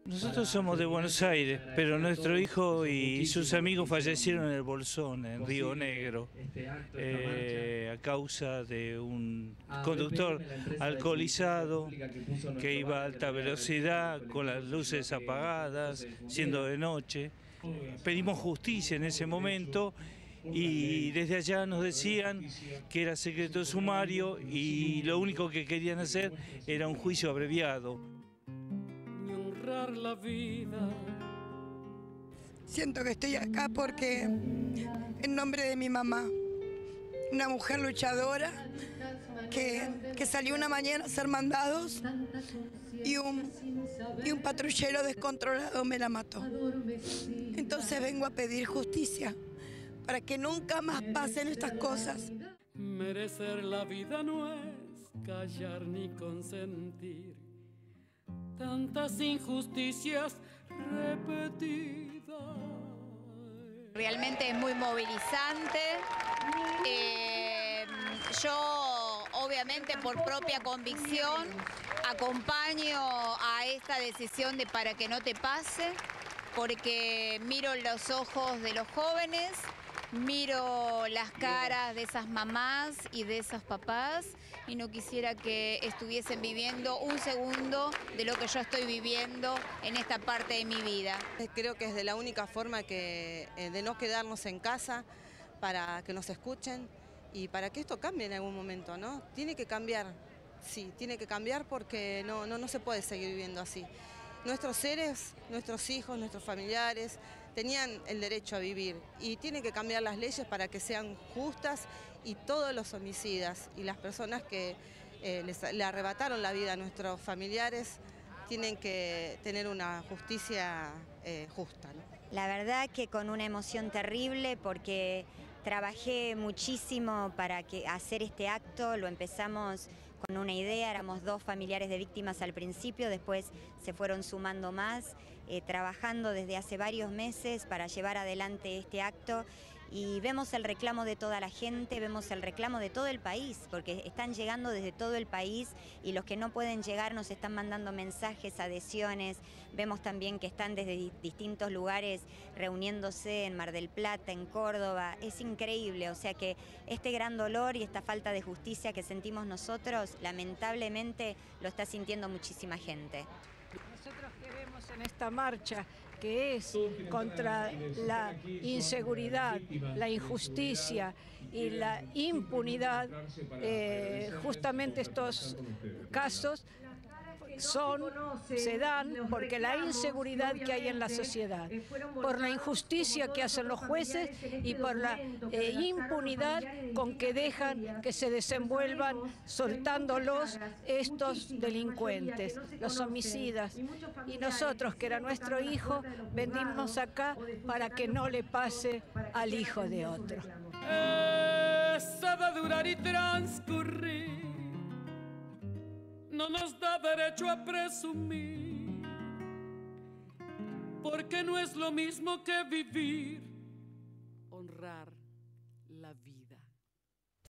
Nosotros somos de Buenos Aires, pero nuestro hijo y sus amigos fallecieron en el Bolsón, en Río Negro, a causa de un conductor alcoholizado que iba a alta velocidad con las luces apagadas, siendo de noche. Pedimos justicia en ese momento y desde allá nos decían que era secreto sumario y lo único que querían hacer era un juicio abreviado. La vida. Siento que estoy acá porque en nombre de mi mamá, una mujer luchadora que salió una mañana a hacer mandados y un patrullero descontrolado me la mató. Entonces vengo a pedir justicia para que nunca más pasen estas cosas. Merecer la vida no es callar ni consentir tantas injusticias repetidas. Realmente es muy movilizante. Yo, obviamente, por propia convicción, acompaño a esta decisión de para que no te pase, porque miro los ojos de los jóvenes, miro las caras de esas mamás y de esos papás y no quisiera que estuviesen viviendo un segundo de lo que yo estoy viviendo en esta parte de mi vida. Creo que es de la única forma de no quedarnos en casa para que nos escuchen y para que esto cambie en algún momento, ¿no? Tiene que cambiar, sí, tiene que cambiar porque no se puede seguir viviendo así. Nuestros seres, nuestros hijos, nuestros familiares tenían el derecho a vivir y tienen que cambiar las leyes para que sean justas y todos los homicidas y las personas que le arrebataron la vida a nuestros familiares tienen que tener una justicia justa, ¿no? La verdad que con una emoción terrible porque trabajé muchísimo para hacer este acto, lo empezamos con una idea, éramos 2 familiares de víctimas al principio, después se fueron sumando más, trabajando desde hace varios meses para llevar adelante este acto y vemos el reclamo de toda la gente, vemos el reclamo de todo el país, porque están llegando desde todo el país y los que no pueden llegar nos están mandando mensajes, adhesiones, vemos también que están desde distintos lugares reuniéndose en Mar del Plata, en Córdoba, es increíble, o sea que este gran dolor y esta falta de justicia que sentimos nosotros, lamentablemente lo está sintiendo muchísima gente. Nosotros queremos en esta marcha, que es contra la inseguridad, la injusticia y la impunidad, justamente estos casos se dan porque la inseguridad que hay en la sociedad, por la injusticia que hacen los jueces y por la impunidad con que dejan que se desenvuelvan soltándolos estos delincuentes, los homicidas. Y nosotros, que era nuestro hijo, venimos acá para que no le pase al hijo de otro. Esa de durar y transcurrir no nos da derecho a presumir, porque no es lo mismo que vivir